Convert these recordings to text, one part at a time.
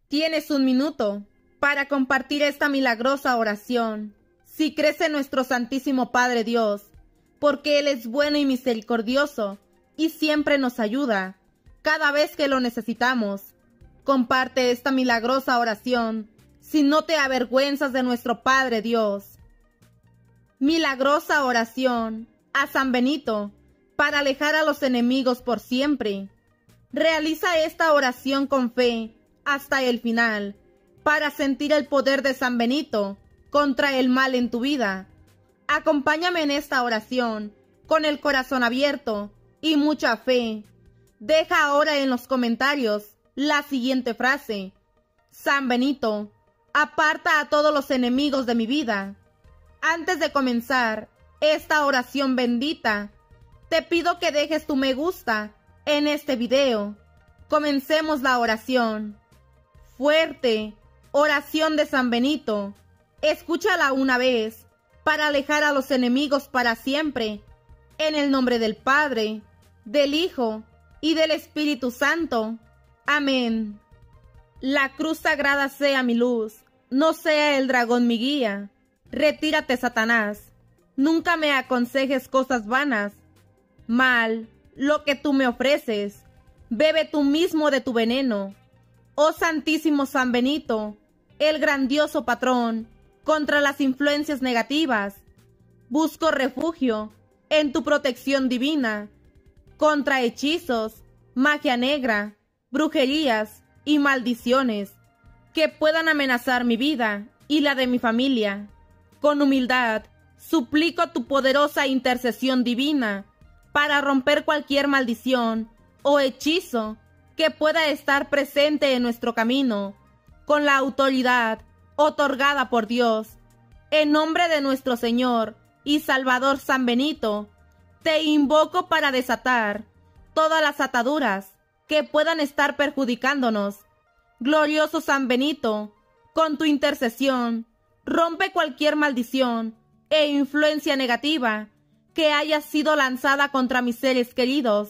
Tienes un minuto para compartir esta milagrosa oración. Si crees en nuestro Santísimo Padre Dios, porque Él es bueno y misericordioso y siempre nos ayuda cada vez que lo necesitamos. Comparte esta milagrosa oración si no te avergüenzas de nuestro Padre Dios. Milagrosa oración a San Benito para alejar a los enemigos por siempre. Realiza esta oración con fe hasta el final para sentir el poder de San Benito contra el mal en tu vida. Acompáñame en esta oración con el corazón abierto y mucha fe. Deja ahora en los comentarios la siguiente frase: San Benito, aparta a todos los enemigos de mi vida. Antes de comenzar esta oración bendita, te pido que dejes tu me gusta en este video. Comencemos la oración. Fuerte, oración de San Benito. Escúchala una vez para alejar a los enemigos para siempre. En el nombre del Padre, del Hijo y del Espíritu Santo. Amén. La cruz sagrada sea mi luz, no sea el dragón mi guía. Retírate, Satanás. Nunca me aconsejes cosas vanas. Mal, lo que tú me ofreces. Bebe tú mismo de tu veneno. Oh Santísimo San Benito, el grandioso patrón contra las influencias negativas. Busco refugio en tu protección divina contra hechizos, magia negra, brujerías y maldiciones que puedan amenazar mi vida y la de mi familia. Con humildad, suplico tu poderosa intercesión divina para romper cualquier maldición o hechizo que pueda estar presente en nuestro camino, con la autoridad otorgada por Dios. En nombre de nuestro Señor y Salvador San Benito, te invoco para desatar todas las ataduras que puedan estar perjudicándonos. Glorioso San Benito, con tu intercesión, rompe cualquier maldición e influencia negativa que haya sido lanzada contra mis seres queridos.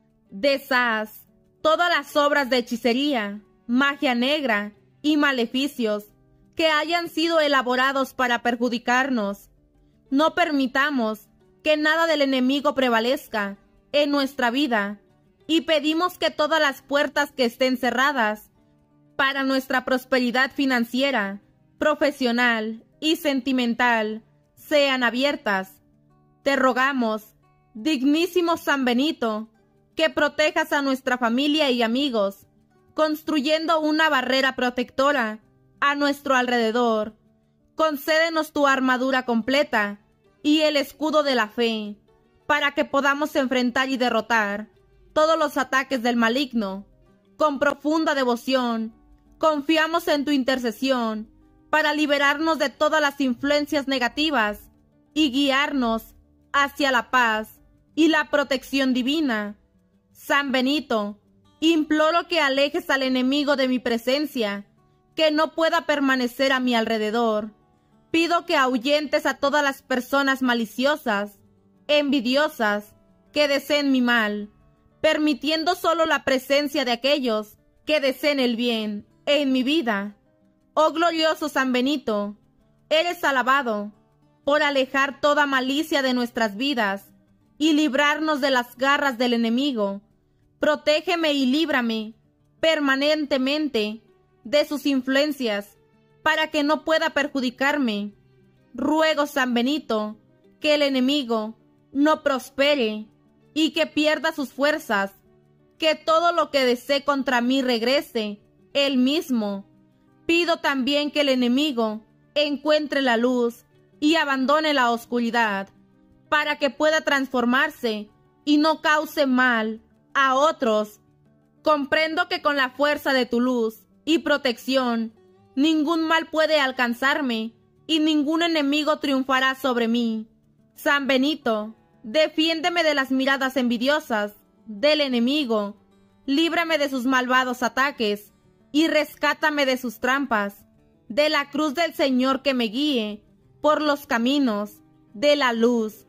Deshaz todas las obras de hechicería, magia negra y maleficios que hayan sido elaborados para perjudicarnos. No permitamos que nada del enemigo prevalezca en nuestra vida y pedimos que todas las puertas que estén cerradas para nuestra prosperidad financiera, profesional y sentimental sean abiertas. Te rogamos, dignísimo San Benito, que protejas a nuestra familia y amigos, construyendo una barrera protectora a nuestro alrededor. Concédenos tu armadura completa y el escudo de la fe, para que podamos enfrentar y derrotar todos los ataques del maligno. Con profunda devoción, confiamos en tu intercesión para liberarnos de todas las influencias negativas y guiarnos hacia la paz y la protección divina. San Benito, imploro que alejes al enemigo de mi presencia, que no pueda permanecer a mi alrededor. Pido que ahuyentes a todas las personas maliciosas, envidiosas, que deseen mi mal, permitiendo solo la presencia de aquellos que deseen el bien en mi vida. Oh glorioso San Benito, eres alabado por alejar toda malicia de nuestras vidas y librarnos de las garras del enemigo. Protégeme y líbrame permanentemente de sus influencias, para que no pueda perjudicarme. Ruego, San Benito, que el enemigo no prospere y que pierda sus fuerzas, que todo lo que desee contra mí regrese él mismo. Pido también que el enemigo encuentre la luz y abandone la oscuridad, para que pueda transformarse y no cause mal a otros. Comprendo que con la fuerza de tu luz y protección, ningún mal puede alcanzarme y ningún enemigo triunfará sobre mí. San Benito, defiéndeme de las miradas envidiosas del enemigo, líbrame de sus malvados ataques y rescátame de sus trampas. De la cruz del Señor que me guíe por los caminos de la luz,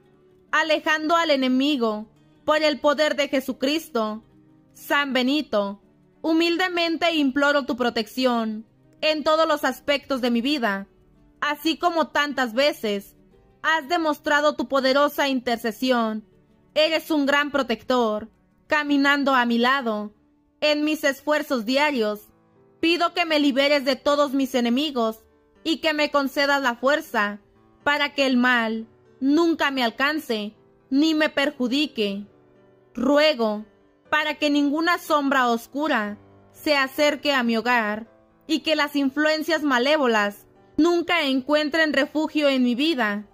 alejando al enemigo por el poder de Jesucristo. San Benito, Humildemente imploro tu protección en todos los aspectos de mi vida, así como tantas veces has demostrado tu poderosa intercesión. Eres un gran protector, caminando a mi lado. En mis esfuerzos diarios, pido que me liberes de todos mis enemigos y que me concedas la fuerza para que el mal nunca me alcance ni me perjudique. Ruego para que ninguna sombra oscura se acerque a mi hogar y que las influencias malévolas nunca encuentren refugio en mi vida.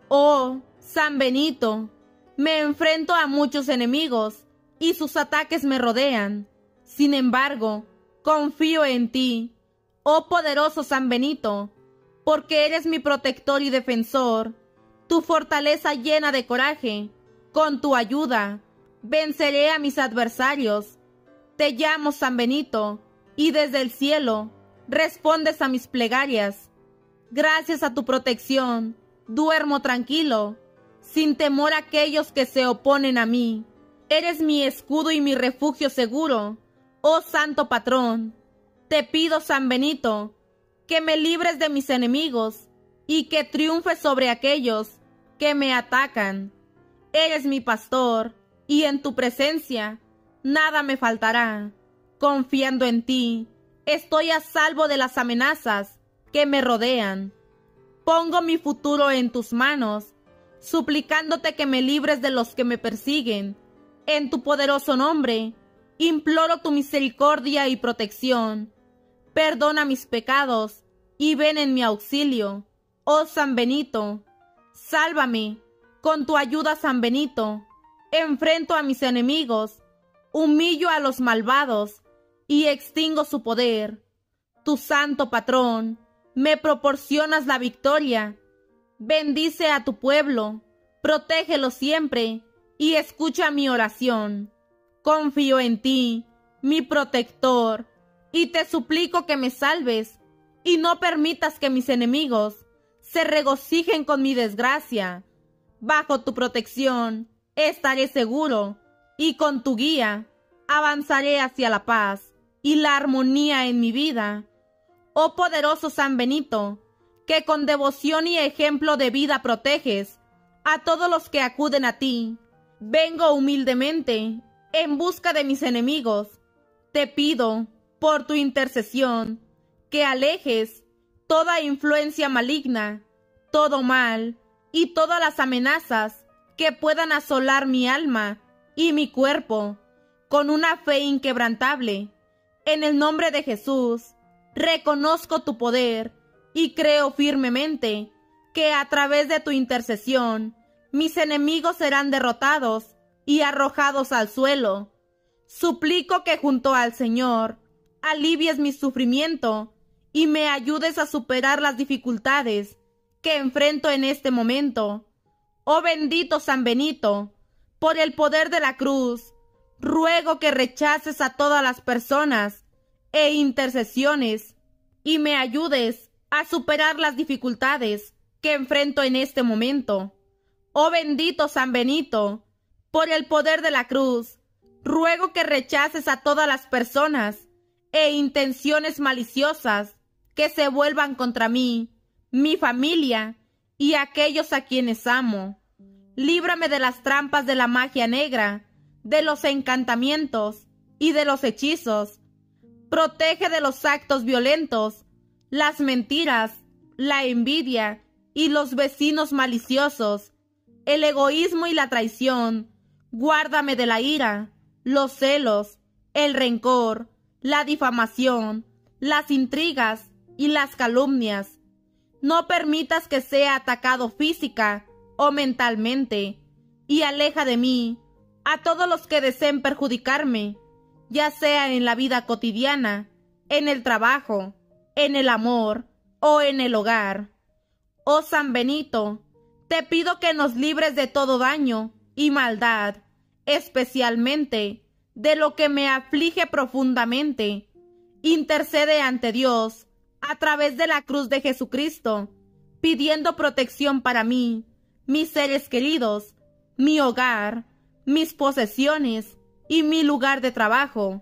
Oh, San Benito, me enfrento a muchos enemigos y sus ataques me rodean. Sin embargo, confío en ti, oh poderoso San Benito, porque eres mi protector y defensor. Tu fortaleza llena de coraje. Con tu ayuda, venceré a mis adversarios. Te llamo San Benito, y desde el cielo respondes a mis plegarias. Gracias a tu protección, duermo tranquilo, sin temor a aquellos que se oponen a mí. Eres mi escudo y mi refugio seguro, oh Santo Patrón. Te pido, San Benito, que me libres de mis enemigos y que triunfe sobre aquellos que me atacan. Eres mi pastor, y en tu presencia nada me faltará. Confiando en ti, estoy a salvo de las amenazas que me rodean. Pongo mi futuro en tus manos, suplicándote que me libres de los que me persiguen. En tu poderoso nombre, imploro tu misericordia y protección. Perdona mis pecados y ven en mi auxilio, oh San Benito. Sálvame, con tu ayuda, San Benito. Enfrento a mis enemigos, humillo a los malvados y extingo su poder. Tu santo patrón, me proporcionas la victoria. Bendice a tu pueblo, protégelo siempre y escucha mi oración. Confío en ti, mi protector, y te suplico que me salves y no permitas que mis enemigos se regocijen con mi desgracia. Bajo tu protección estaré seguro, y con tu guía avanzaré hacia la paz y la armonía en mi vida. Oh poderoso San Benito, que con devoción y ejemplo de vida proteges a todos los que acuden a ti. Vengo humildemente en busca de mis enemigos. Te pido, por tu intercesión, que alejes toda influencia maligna, todo mal y todas las amenazas que puedan asolar mi alma y mi cuerpo. Con una fe inquebrantable, en el nombre de Jesús, reconozco tu poder y creo firmemente que a través de tu intercesión mis enemigos serán derrotados y arrojados al suelo. Suplico que junto al Señor alivies mi sufrimiento y me ayudes a superar las dificultades que enfrento en este momento. Oh bendito San Benito, por el poder de la cruz, ruego que rechaces a todas las personas e intercesiones y me ayudes a superar las dificultades que enfrento en este momento. Oh bendito San Benito, por el poder de la cruz, ruego que rechaces a todas las personas e intenciones maliciosas que se vuelvan contra mí, mi familia y aquellos a quienes amo. Líbrame de las trampas de la magia negra, de los encantamientos y de los hechizos. Protege de los actos violentos, las mentiras, la envidia y los vecinos maliciosos, el egoísmo y la traición. Guárdame de la ira, los celos, el rencor, la difamación, las intrigas y las calumnias. No permitas que sea atacado física o mentalmente, y aleja de mí a todos los que deseen perjudicarme, ya sea en la vida cotidiana, en el trabajo, en el amor o en el hogar. Oh San Benito, te pido que nos libres de todo daño y maldad, especialmente de lo que me aflige profundamente. Intercede ante Dios a través de la cruz de Jesucristo, pidiendo protección para mí, mis seres queridos, mi hogar, mis posesiones y mi lugar de trabajo.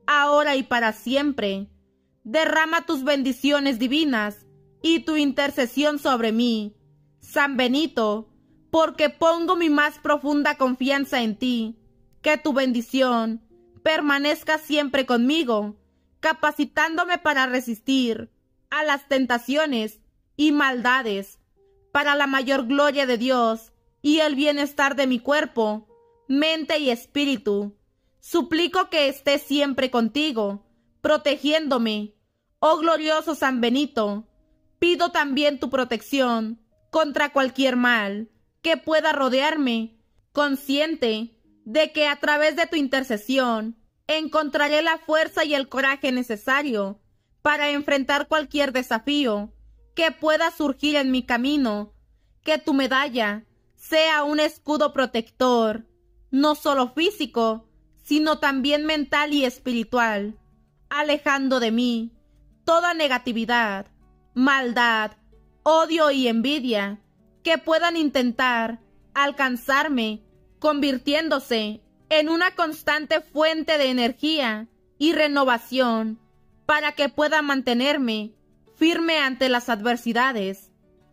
ahora y para siempre. Derrama tus bendiciones divinas y tu intercesión sobre mí, San Benito, porque pongo mi más profunda confianza en ti. Que tu bendición permanezca siempre conmigo, capacitándome para resistir a las tentaciones y maldades, para la mayor gloria de Dios y el bienestar de mi cuerpo, mente y espíritu. Suplico que esté siempre contigo, protegiéndome. Oh glorioso San Benito, pido también tu protección contra cualquier mal que pueda rodearme, consciente de que a través de tu intercesión encontraré la fuerza y el coraje necesario para enfrentar cualquier desafío que pueda surgir en mi camino. Que tu medalla sea un escudo protector, no solo físico, sino también mental y espiritual, alejando de mí toda negatividad, maldad, odio y envidia que puedan intentar alcanzarme, convirtiéndose en una constante fuente de energía y renovación para que pueda mantenerme firme ante las adversidades.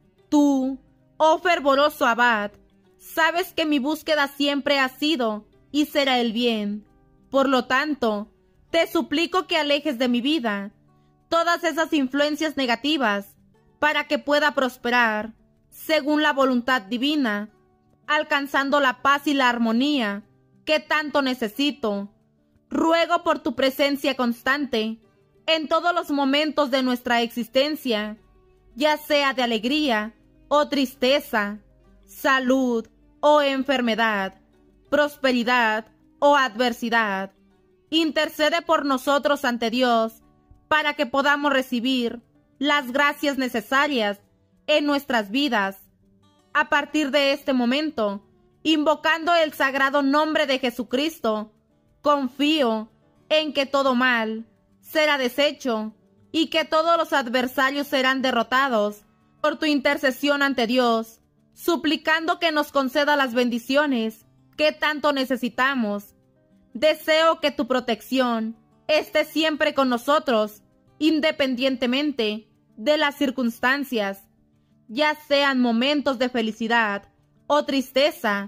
Tú, oh fervoroso abad, sabes que mi búsqueda siempre ha sido y será el bien. Por lo tanto, te suplico que alejes de mi vida todas esas influencias negativas para que pueda prosperar según la voluntad divina, alcanzando la paz y la armonía que tanto necesito. Ruego por tu presencia constante en todos los momentos de nuestra existencia, ya sea de alegría o tristeza, salud o enfermedad, prosperidad o adversidad. Intercede por nosotros ante Dios para que podamos recibir las gracias necesarias en nuestras vidas. A partir de este momento, invocando el sagrado nombre de Jesucristo, confío en que todo mal será deshecho y que todos los adversarios serán derrotados por tu intercesión ante Dios, suplicando que nos conceda las bendiciones que tanto necesitamos. Deseo que tu protección esté siempre con nosotros, independientemente de las circunstancias, ya sean momentos de felicidad o tristeza,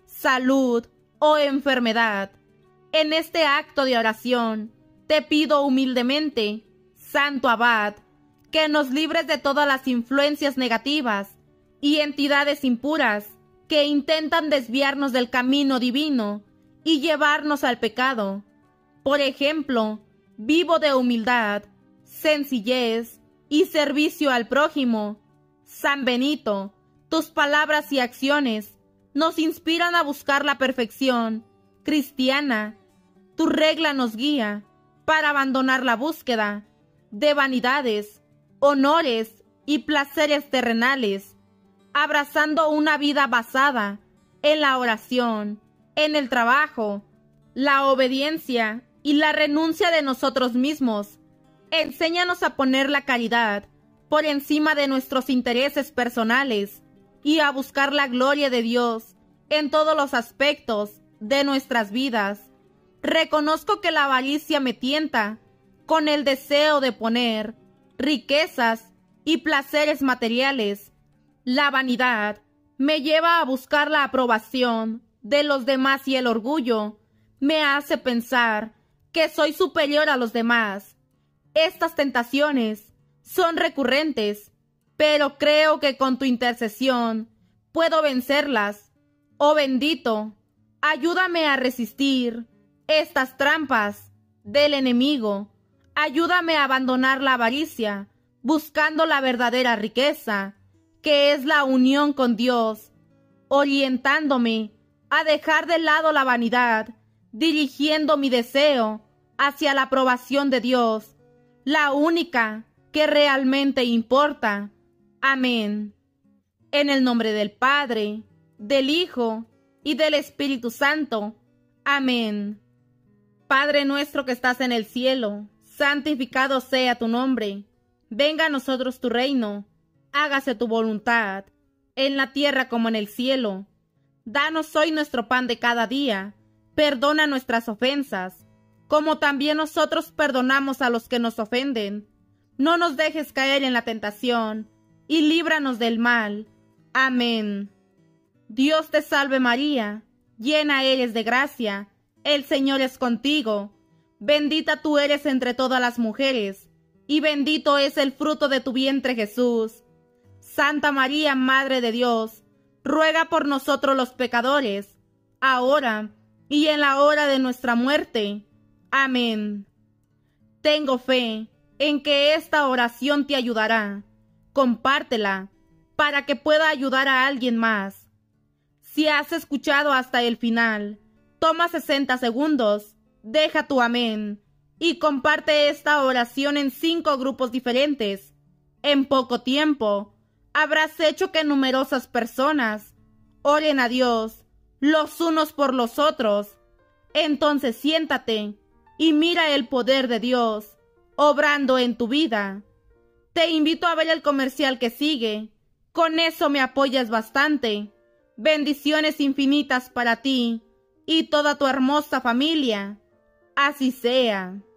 salud o enfermedad. En este acto de oración, te pido humildemente, Santo Abad, que nos libres de todas las influencias negativas y entidades impuras que intentan desviarnos del camino divino y llevarnos al pecado. Por ejemplo, vivo de humildad, sencillez y servicio al prójimo. San Benito, tus palabras y acciones nos inspiran a buscar la perfección cristiana. Tu regla nos guía para abandonar la búsqueda de vanidades, honores y placeres terrenales, abrazando una vida basada en la oración, en el trabajo, la obediencia y la renuncia de nosotros mismos. Enséñanos a poner la caridad por encima de nuestros intereses personales y a buscar la gloria de Dios en todos los aspectos de nuestras vidas. Reconozco que la avaricia me tienta con el deseo de poner riquezas y placeres materiales. La vanidad me lleva a buscar la aprobación de los demás y el orgullo me hace pensar que soy superior a los demás. Estas tentaciones son recurrentes, pero creo que con tu intercesión puedo vencerlas. Oh bendito, ayúdame a resistir estas trampas del enemigo. Ayúdame a abandonar la avaricia, buscando la verdadera riqueza, que es la unión con Dios, orientándome a dejar de lado la vanidad, dirigiendo mi deseo hacia la aprobación de Dios, la única que realmente importa. Amén. En el nombre del Padre, del Hijo y del Espíritu Santo. Amén. Padre nuestro que estás en el cielo, santificado sea tu nombre. Venga a nosotros tu reino. Hágase tu voluntad, en la tierra como en el cielo. Danos hoy nuestro pan de cada día. Perdona nuestras ofensas, como también nosotros perdonamos a los que nos ofenden. No nos dejes caer en la tentación, y líbranos del mal. Amén. Dios te salve María, llena eres de gracia, el Señor es contigo. Bendita tú eres entre todas las mujeres, y bendito es el fruto de tu vientre Jesús. Santa María, Madre de Dios, ruega por nosotros los pecadores, ahora y en la hora de nuestra muerte. Amén. Tengo fe en que esta oración te ayudará. Compártela para que pueda ayudar a alguien más. Si has escuchado hasta el final, toma 60 segundos, deja tu amén y comparte esta oración en 5 grupos diferentes. En poco tiempo, habrás hecho que numerosas personas oren a Dios los unos por los otros. Entonces siéntate y mira el poder de Dios obrando en tu vida. Te invito a ver el comercial que sigue. Con eso me apoyas bastante. Bendiciones infinitas para ti y toda tu hermosa familia. Así sea.